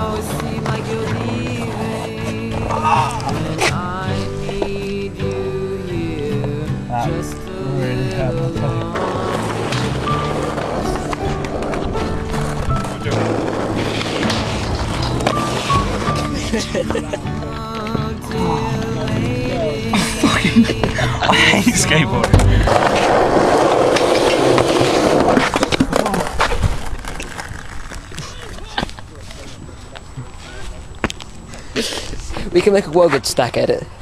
Now it seems like you're leaving, and I need you here just a little I hate skateboarding. We can make a well good stack edit.